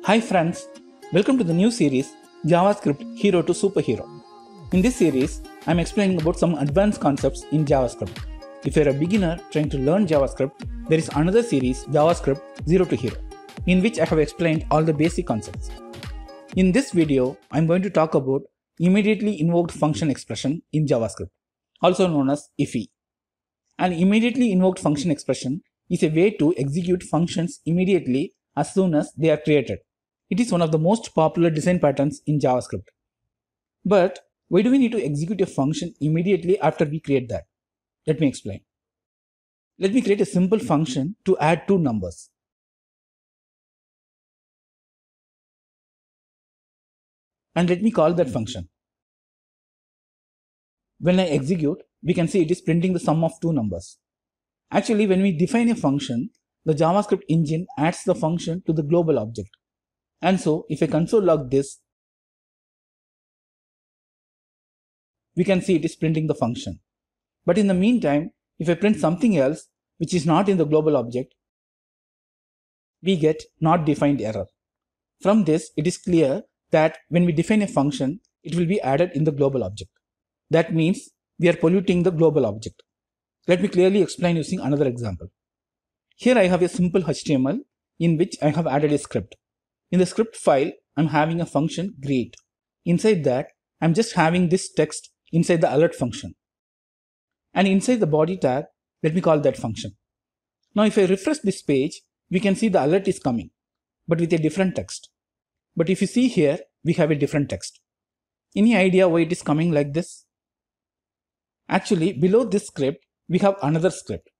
Hi friends, welcome to the new series JavaScript Hero to Superhero. In this series, I am explaining about some advanced concepts in JavaScript. If you are a beginner trying to learn JavaScript, there is another series JavaScript Zero to Hero, in which I have explained all the basic concepts. In this video, I am going to talk about Immediately Invoked Function Expression in JavaScript, also known as IIFE. An Immediately Invoked Function Expression is a way to execute functions immediately as soon as they are created. It is one of the most popular design patterns in JavaScript. But why do we need to execute a function immediately after we create that? Let me explain. Let me create a simple function to add two numbers. And let me call that function. When I execute, we can see it is printing the sum of two numbers. Actually, when we define a function, the JavaScript engine adds the function to the global object. And so, if I console log this, we can see it is printing the function. But in the meantime, if I print something else which is not in the global object, we get not defined error. From this, it is clear that when we define a function, it will be added in the global object. That means we are polluting the global object. Let me clearly explain using another example. Here I have a simple HTML in which I have added a script. In the script file, I am having a function greet. Inside that, I am just having this text inside the alert function. And inside the body tag, let me call that function. Now if I refresh this page, we can see the alert is coming, but with a different text. But if you see here, we have a different text. Any idea why it is coming like this? Actually, below this script, we have another script.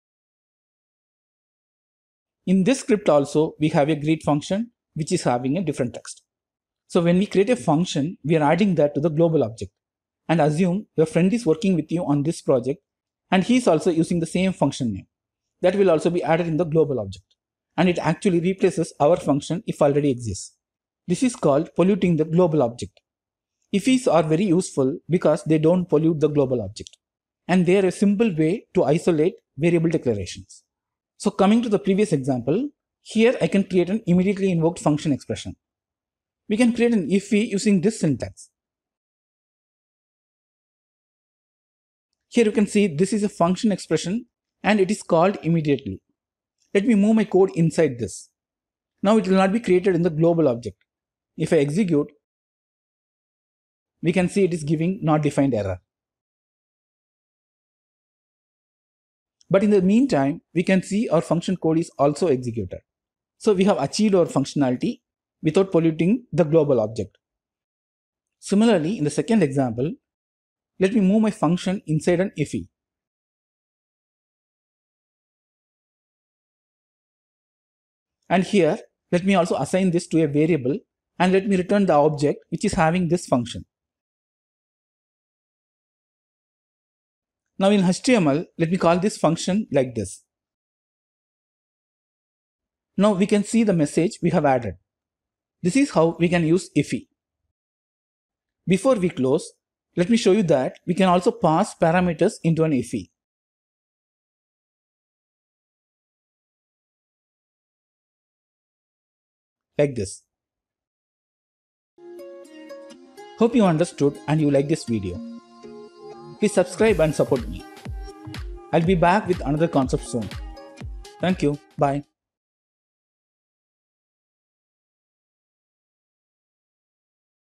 In this script also, we have a greet function which is having a different text. So when we create a function, we are adding that to the global object. And assume your friend is working with you on this project and he is also using the same function name. That will also be added in the global object. And it actually replaces our function if already exists. This is called polluting the global object. IIFEs are very useful because they don't pollute the global object. And they are a simple way to isolate variable declarations. So coming to the previous example, here I can create an immediately invoked function expression. We can create an IIFE using this syntax. Here you can see this is a function expression and it is called immediately. Let me move my code inside this. Now it will not be created in the global object. If I execute, we can see it is giving not defined error. But in the meantime, we can see our function code is also executed. So we have achieved our functionality without polluting the global object. Similarly, in the second example, let me move my function inside an IIFE. And here, let me also assign this to a variable and let me return the object which is having this function. Now in HTML, let me call this function like this. Now we can see the message we have added. This is how we can use IIFE. Before we close, let me show you that we can also pass parameters into an IIFE. Like this. Hope you understood and you like this video. Please subscribe and support me. I'll be back with another concept soon. Thank you. Bye.